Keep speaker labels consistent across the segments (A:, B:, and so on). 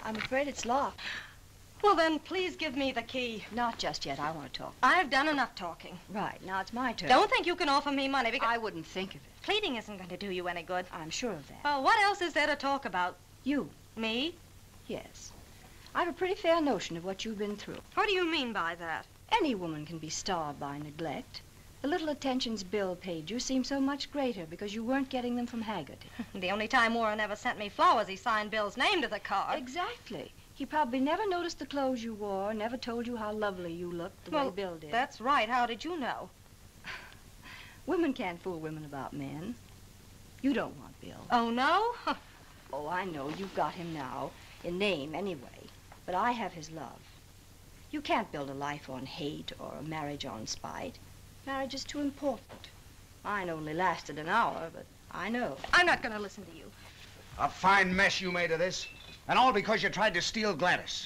A: I'm afraid it's locked.
B: Well, then, please give me the key.
A: Not just yet. I want to talk.
B: I've done enough talking.
A: Right. Now it's my turn.
B: Don't think you can offer me money because...
A: I wouldn't think of it.
B: Pleading isn't going to do you any good.
A: I'm sure of that.
B: Well, what else is there to talk about?
A: You.
B: Me?
A: Yes. I've a pretty fair notion of what you've been through.
B: What do you mean by that?
A: Any woman can be starved by neglect. The little attentions Bill paid you seem so much greater because you weren't getting them from Haggerty.
B: The only time Warren ever sent me flowers, he signed Bill's name to the card.
A: Exactly. He probably never noticed the clothes you wore, never told you how lovely you looked the way Bill did.
B: That's right. How did you know?
A: Women can't fool women about men. You don't want Bill.
B: Oh, no?
A: Oh, I know. You've got him now, in name anyway. But I have his love. You can't build a life on hate or a marriage on spite. Marriage is too important. Mine only lasted an hour, but I know.
B: I'm not going to listen to you.
C: A fine mess you made of this. And all because you tried to steal Gladys.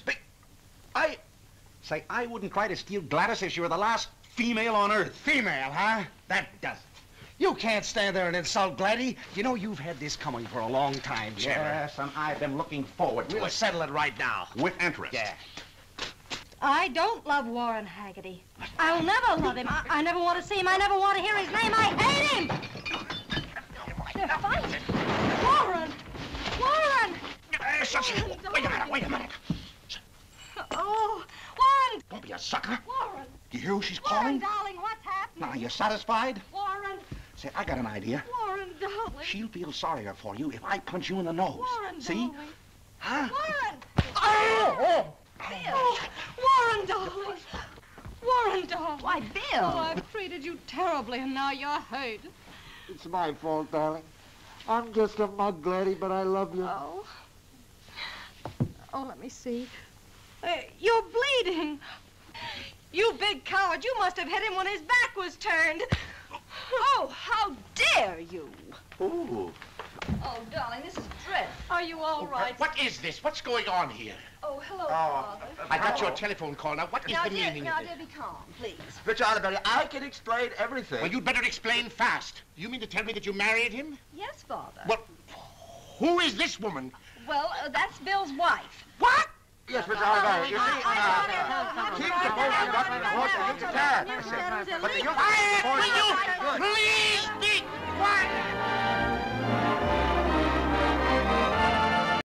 D: I wouldn't try to steal Gladys if she were the last female on Earth.
C: Female, huh? That does it. You can't stand there and insult Gladys.
D: You know, you've had this coming for a long time, Cheddar.
C: Yes,
D: and I've been looking forward to
C: We'll
D: it.
C: settle it right now.
D: With interest.
C: Yeah.
B: I don't love Warren Haggerty. I'll never love him. I never want to see him. I never want to hear his name. I hate him! They're fighting. Warren! Warren!
D: Wait a minute.
B: Oh, Warren!
D: Don't be a sucker.
B: Warren!
D: You hear who she's
B: Warren,
D: calling?
B: darling, what's happening?
D: Now, you satisfied?
B: Warren!
D: Say, I got an idea.
B: Warren, darling.
D: She'll feel sorrier for you if I punch you in the nose.
B: Warren,
D: See?
B: darling.
D: Huh?
B: Warren!
D: Oh!
B: Oh, Warren, darling. Warren, darling.
A: Why, Bill!
B: Oh, I've treated you terribly, and now you're hurt.
E: It's my fault, darling. I'm just a mug, Gladys, but I love you.
B: Oh. Oh, let me see. You're bleeding. You big coward. You must have hit him when his back was turned.
A: Oh, how dare you!
D: Ooh.
A: Oh, darling, this is dreadful.
B: Are you all right?
D: What is this? What's going on here?
A: Oh, hello, Father.
D: I got your telephone call. Now, what is
A: Now,
D: the
A: dear,
D: meaning
A: now,
D: of this?
A: dear, be calm, please.
E: Mr. Oliver, I can explain everything.
D: Well, you'd better explain fast. You mean to tell me that you married him?
A: Yes, Father.
D: Well, who is this woman?
A: Well, that's Bill's wife.
D: What?
E: Yes, Mr. Oliver, you see, she's supposed to have gotten the horse against the cat. But the
D: Quiet! Will you please be quiet?